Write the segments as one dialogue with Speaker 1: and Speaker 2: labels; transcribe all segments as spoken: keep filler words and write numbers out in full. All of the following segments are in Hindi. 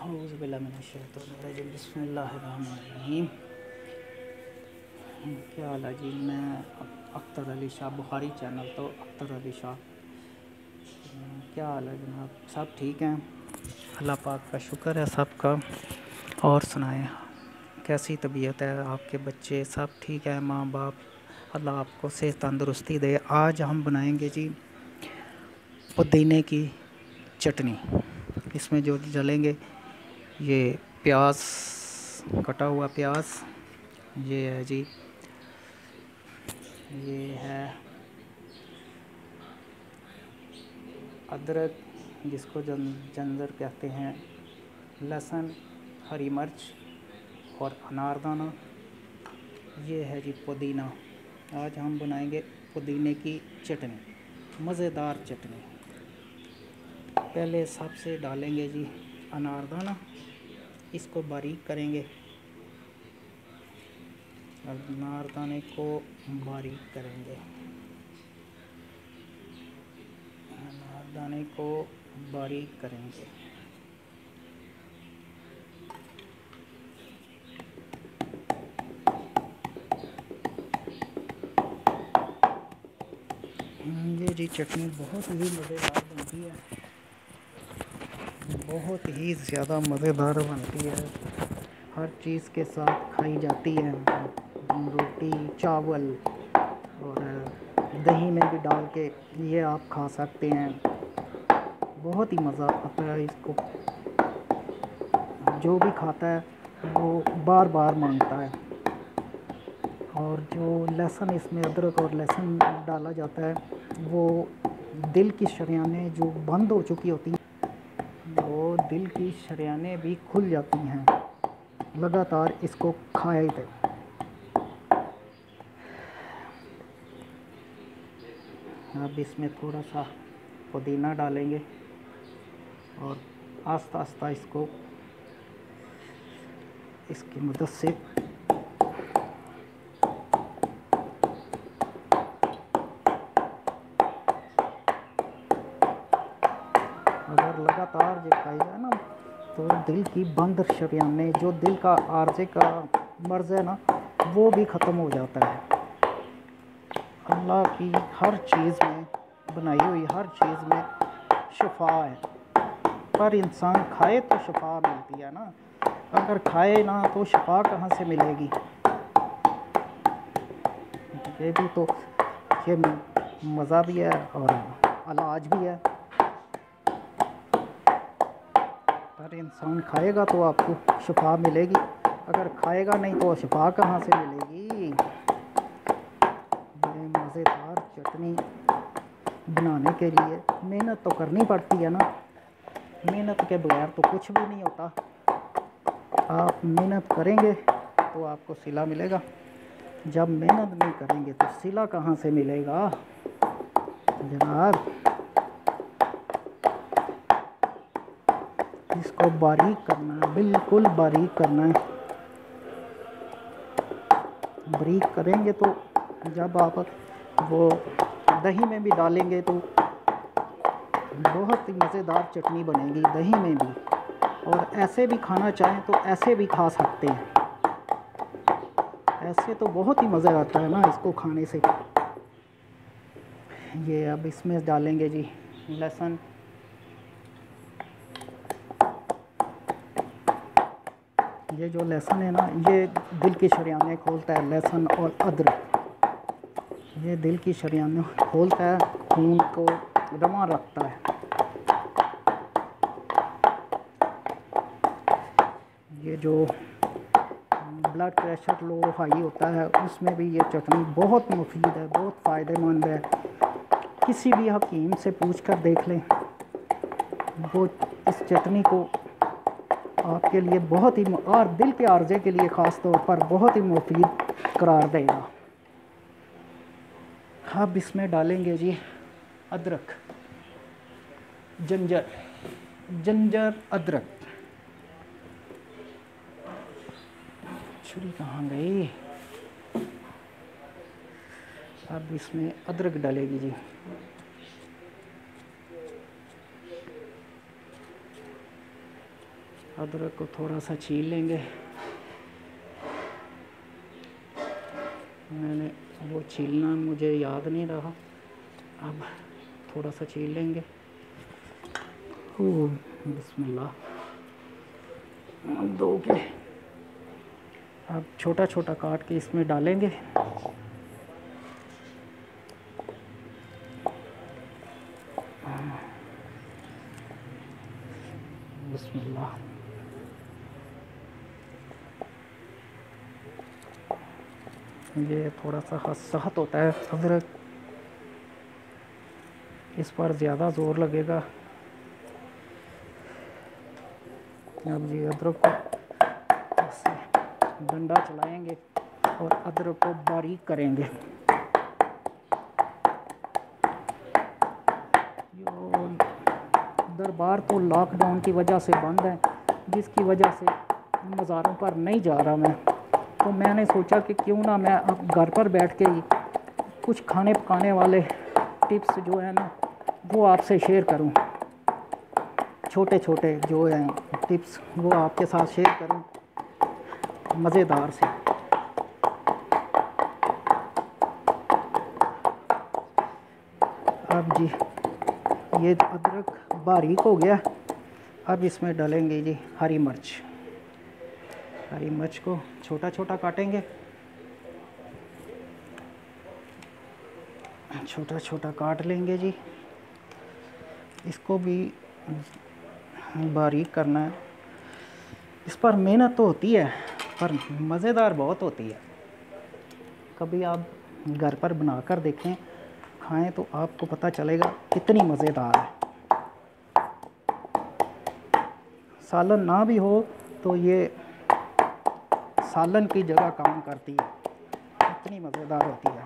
Speaker 1: औज़ुबिल्लाहिमिनश्शैतानिर्रजीम बिस्मिल्लाहिर्रहमानिर्रहीम। क्या हाल है जी। मैं अख्तर अली शाह, बुखारी चैनल तो अख्तर अली शाह। क्या हाल है जनाब? सब ठीक हैं? अल्लाह पाक का शुक्र है सबका। और सुनाएं, कैसी तबीयत है? आपके बच्चे सब ठीक है? माँ बाप? अल्लाह आपको सेहत तंदुरुस्ती दे। आज हम बनाएंगे जी पुदीने की चटनी। इसमें जो जलेंगे ये प्याज, कटा हुआ प्याज, ये है जी, ये है अदरक जिसको जं जंजर कहते हैं, लहसुन, हरी मिर्च और अनारदाना। ये है जी पुदीना। आज हम बनाएंगे पुदीने की चटनी, मज़ेदार चटनी। पहले सबसे डालेंगे जी अनारदाना, इसको बारीक करेंगे। अनारदाने को बारीक करेंगे, अनारदाने को बारीक करेंगे। ये जी चटनी बहुत ही मज़ेदार बनती है, बहुत ही ज़्यादा मज़ेदार बनती है। हर चीज़ के साथ खाई जाती है, रोटी, चावल और दही में भी डाल के ये आप खा सकते हैं। बहुत ही मज़ा आता है इसको, जो भी खाता है वो बार बार मांगता है। और जो लहसुन, इसमें अदरक और लहसुन डाला जाता है, वो दिल की शरियानें जो बंद हो चुकी होती हैं, वो दिल की शरियानें भी खुल जाती हैं लगातार इसको खाए थे। अब इसमें थोड़ा सा पुदीना डालेंगे और आस्ता आस्ता इसको इसकी मदद से अगर लगातार जो खाई जाए ना, तो दिल की बंद शरियानें, जो दिल का आर्जे का मर्ज है ना, वो भी ख़त्म हो जाता है। अल्लाह की हर चीज़ में बनाई हुई हर चीज़ में शिफा है, पर इंसान खाए तो शिफा मिलती है ना। अगर खाए ना तो शिफा कहाँ से मिलेगी? ये भी तो, ये मज़ा भी है और इलाज भी है। पर इंसान खाएगा तो आपको शिफा मिलेगी, अगर खाएगा नहीं तो शिफा कहाँ से मिलेगी? ये मज़ेदार चटनी बनाने के लिए मेहनत तो करनी पड़ती है ना। मेहनत के बगैर तो कुछ भी नहीं होता। आप मेहनत करेंगे तो आपको सिला मिलेगा, जब मेहनत नहीं करेंगे तो सिला कहाँ से मिलेगा जनाब। इसको बारीक करना है, बिल्कुल बारीक करना है। बारीक करेंगे तो जब आप वो दही में भी डालेंगे तो बहुत ही मज़ेदार चटनी बनेगी दही में भी। और ऐसे भी खाना चाहें तो ऐसे भी खा सकते हैं। ऐसे तो बहुत ही मज़ा आता है ना इसको खाने से। ये अब इसमें डालेंगे जी लहसुन, ये जो लहसुन है ना, ये दिल की शरियानें खोलता है। लहसुन और अदरक ये दिल की शरियानें खोलता है, खून को रवां रखता है। ये जो ब्लड प्रेशर लो हाई होता है, उसमें भी ये चटनी बहुत मुफीद है, बहुत फ़ायदेमंद है। किसी भी हकीम से पूछ कर देख लें, वो इस चटनी को आपके लिए बहुत ही, और दिल के आर्जे के लिए ख़ास तौर पर बहुत ही मुफीद करार देगा। अब इसमें डालेंगे जी अदरक, जंजर जंजर अदरक। छुरी कहाँ गई? अब इसमें अदरक डालेगी जी। अदरक को थोड़ा सा छील लेंगे। मैंने वो छीलना मुझे याद नहीं रहा, अब थोड़ा सा छील लेंगे। ओह बिस्मिल्लाह, दो के अब छोटा छोटा काट के इसमें डालेंगे। बिस्मिल्लाह। ये थोड़ा सा हसास होता है अदरक, इस पर ज़्यादा ज़ोर लगेगा। अब ये अदरक को ऐसे डंडा चलाएंगे और अदरक को बारीक करेंगे। दरबार तो लॉकडाउन की वजह से बंद है, जिसकी वजह से मज़ारों पर नहीं जा रहा मैं। तो मैंने सोचा कि क्यों ना मैं अब घर पर बैठ के ही कुछ खाने पकाने वाले टिप्स जो है ना वो आपसे शेयर करूं। छोटे छोटे जो हैं टिप्स वो आपके साथ शेयर करूं, मज़ेदार से। अब जी ये अदरक बारीक हो गया, अब इसमें डालेंगे जी हरी मिर्च। हरी मिर्च को छोटा छोटा काटेंगे, छोटा छोटा काट लेंगे जी। इसको भी बारीक करना है। इस पर मेहनत तो होती है पर मज़ेदार बहुत होती है। कभी आप घर पर बना कर देखें, खाएं तो आपको पता चलेगा कितनी मज़ेदार है। सालन ना भी हो तो ये सालन की जगह काम करती है, इतनी मज़ेदार होती है।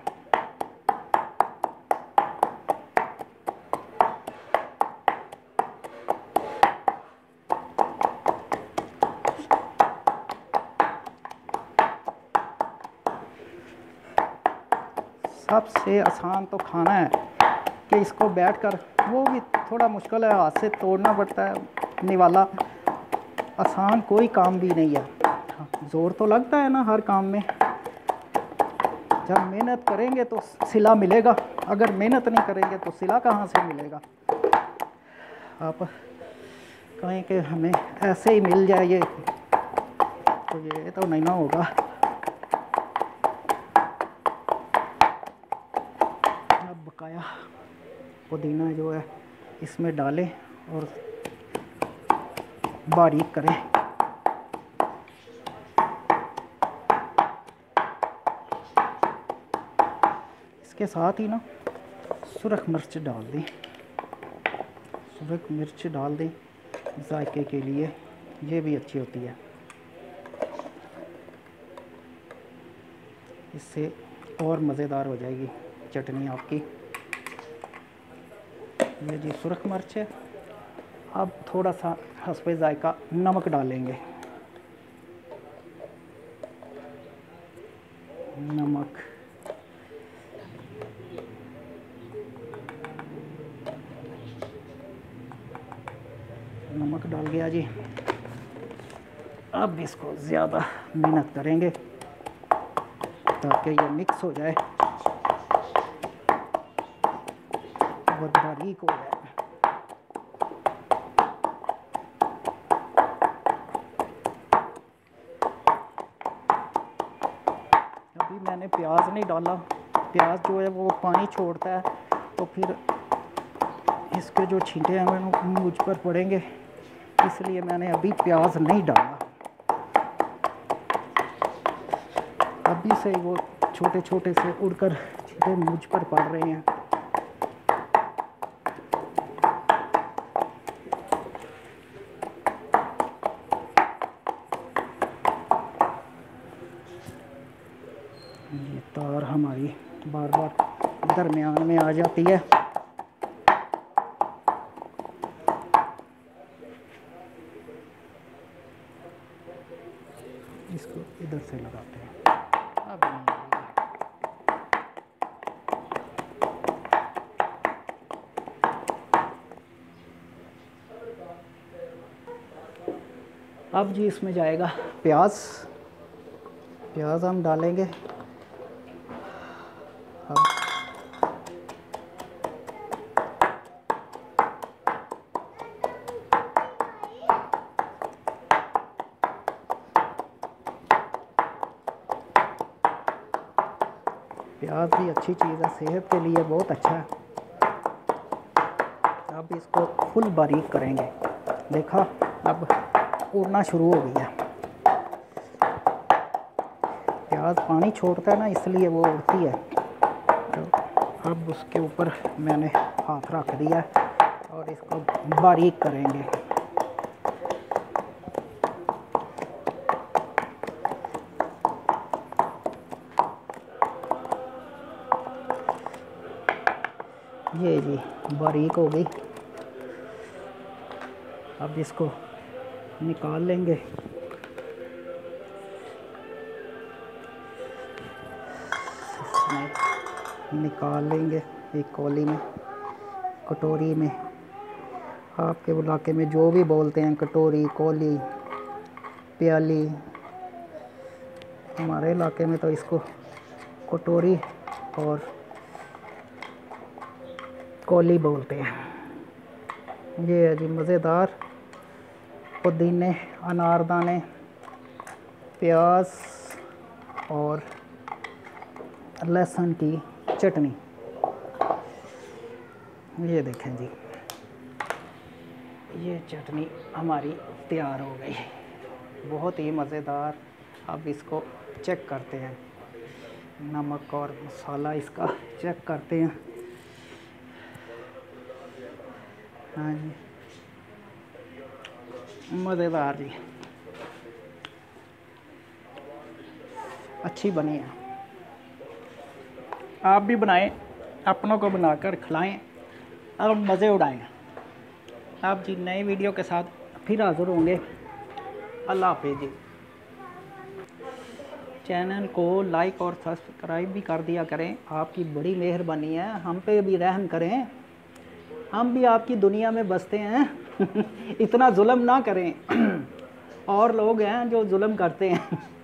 Speaker 1: सबसे आसान तो खाना है कि इसको बैठकर, वो भी थोड़ा मुश्किल है, हाथ से तोड़ना पड़ता है निवाला। आसान कोई काम भी नहीं है, ज़ोर तो लगता है ना हर काम में। जब मेहनत करेंगे तो सिला मिलेगा, अगर मेहनत नहीं करेंगे तो सिला कहाँ से मिलेगा। आप कहें कि हमें ऐसे ही मिल जाए ये, तो ये तो नहीं ना होगा। अब बकाया पुदीना जो है इसमें डालें और बारीक करें। इसके साथ ही ना सुरख मिर्च डाल दें, सुरख मिर्च डाल दें जायके के लिए, ये भी अच्छी होती है। इससे और मज़ेदार हो जाएगी चटनी आपकी। ये जी सुरख मिर्च है। अब थोड़ा सा हस्बे जायका नमक डालेंगे। नमक नमक डाल गया जी। अब इसको ज़्यादा मेहनत करेंगे ताकि ये मिक्स हो जाए और बारीक हो जाए। अभी मैंने प्याज नहीं डाला, प्याज जो है वो पानी छोड़ता है, तो फिर इसके जो छींटे हैं वो मुझ पर पड़ेंगे, इसलिए मैंने अभी प्याज नहीं डाला। अभी से वो छोटे छोटे से उड़कर छींटे मुझ पर पड़ रहे हैं। ये तार हमारी बार बार दरमियान में आ जाती है। इसको इधर से लगाते हैं। अब अब जी इसमें जाएगा प्याज। प्याज हम डालेंगे। अब प्याज भी अच्छी चीज़ है, सेहत के लिए बहुत अच्छा है। अब इसको फुल बारीक करेंगे। देखा, अब उड़ना शुरू हो गया। प्याज पानी छोड़ता है ना, इसलिए वो उड़ती है। तो अब उसके ऊपर मैंने हाथ रख दिया और इसको बारीक करेंगे। ये जी बारीक हो गई। अब इसको निकाल लेंगे। इसमें निकाल लेंगे एक कौली में, कटोरी में। आपके इलाके में जो भी बोलते हैं, कटोरी, कौली, प्याली। हमारे इलाके में तो इसको कटोरी और कौली बोलते हैं। ये है जी मज़ेदार पुदीने, अनारदाने, प्याज और लहसुन की चटनी। ये देखें जी, ये चटनी हमारी तैयार हो गई, बहुत ही मज़ेदार। अब इसको चेक करते हैं, नमक और मसाला इसका चेक करते हैं। हाँ जी, मज़ेदार जी, अच्छी बनी है। आप भी बनाएं, अपनों को बनाकर खिलाएं और मज़े उड़ाएं। आप जी नई वीडियो के साथ फिर हाज़िर होंगे। अल्लाह हाफ़िज़ जी। चैनल को लाइक और सब्सक्राइब भी कर दिया करें, आपकी बड़ी मेहरबानी है। हम पे भी रहम करें, हम भी आपकी दुनिया में बसते हैं। इतना जुल्म ना करें। और लोग हैं जो जुल्म करते हैं।